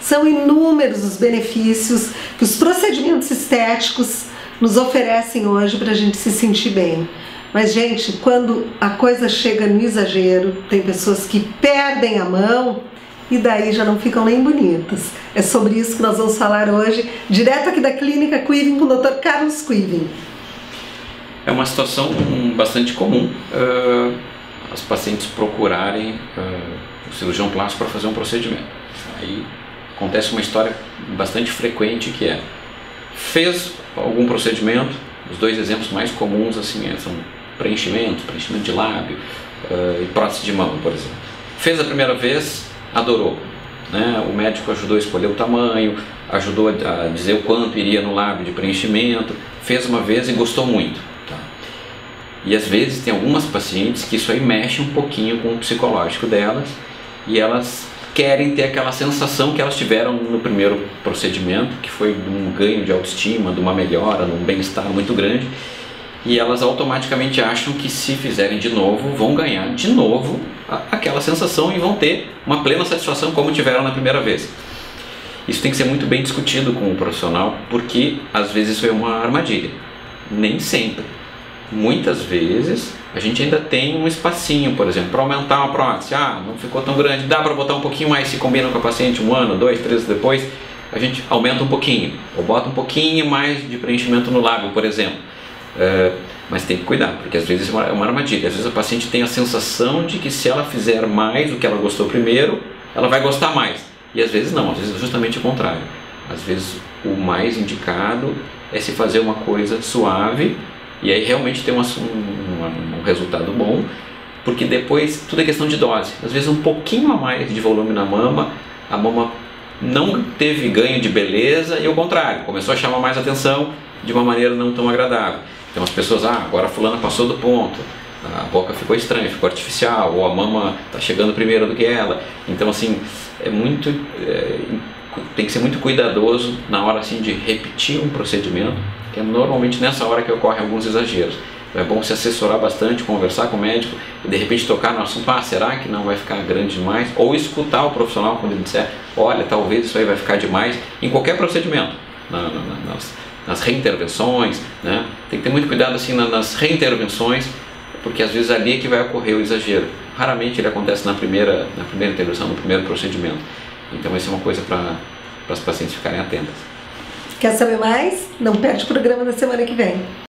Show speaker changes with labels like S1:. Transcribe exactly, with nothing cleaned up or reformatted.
S1: São inúmeros os benefícios que os procedimentos estéticos nos oferecem hoje para a gente se sentir bem. Mas, gente, quando a coisa chega no exagero, tem pessoas que perdem a mão e daí já não ficam nem bonitas. É sobre isso que nós vamos falar hoje, direto aqui da Clínica Quivin com o doutor Carlos Quivin.
S2: É uma situação bastante comum uh, as pacientes procurarem uh, o cirurgião plástico para fazer um procedimento. Aí acontece uma história bastante frequente que é, fez algum procedimento, os dois exemplos mais comuns assim são preenchimento, preenchimento de lábio uh, e prótese de mão, por exemplo. Fez a primeira vez, adorou, né? O médico ajudou a escolher o tamanho, ajudou a dizer o quanto iria no lábio de preenchimento, fez uma vez e gostou muito. Tá? E às vezes tem algumas pacientes que isso aí mexe um pouquinho com o psicológico delas e elas querem ter aquela sensação que elas tiveram no primeiro procedimento, que foi de um ganho de autoestima, de uma melhora, de um bem-estar muito grande, e elas automaticamente acham que se fizerem de novo, vão ganhar de novo aquela sensação e vão ter uma plena satisfação como tiveram na primeira vez. Isso tem que ser muito bem discutido com o profissional, porque às vezes isso é uma armadilha. Nem sempre. Muitas vezes a gente ainda tem um espacinho, por exemplo, para aumentar uma prótese. Ah, não ficou tão grande, dá para botar um pouquinho mais, se combina com a paciente um ano, dois, três depois, a gente aumenta um pouquinho, ou bota um pouquinho mais de preenchimento no lábio, por exemplo. Uh, mas tem que cuidar, porque às vezes é uma, é uma armadilha. Às vezes a paciente tem a sensação de que se ela fizer mais do que ela gostou primeiro, ela vai gostar mais. E às vezes não, às vezes é justamente o contrário. Às vezes o mais indicado é se fazer uma coisa suave e aí realmente ter um, um, um resultado bom, porque depois tudo é questão de dose. Às vezes um pouquinho a mais de volume na mama, a mama não teve ganho de beleza e o contrário, começou a chamar mais atenção de uma maneira não tão agradável. Então as pessoas, ah, agora a fulana passou do ponto, a boca ficou estranha, ficou artificial, ou a mama está chegando primeiro do que ela. Então assim, é muito, é, tem que ser muito cuidadoso na hora assim, de repetir um procedimento, que é normalmente nessa hora que ocorrem alguns exageros. Então, é bom se assessorar bastante, conversar com o médico e de repente tocar no assunto, ah, será que não vai ficar grande demais? Ou escutar o profissional quando ele disser, olha, talvez isso aí vai ficar demais, em qualquer procedimento, na, na, nas, nas reintervenções, né? Tem que ter muito cuidado assim nas reintervenções, porque às vezes ali é que vai ocorrer o exagero. Raramente ele acontece na primeira, na primeira intervenção, no primeiro procedimento. Então isso é uma coisa para as pacientes ficarem atentas.
S1: Quer saber mais? Não perde o programa da semana que vem.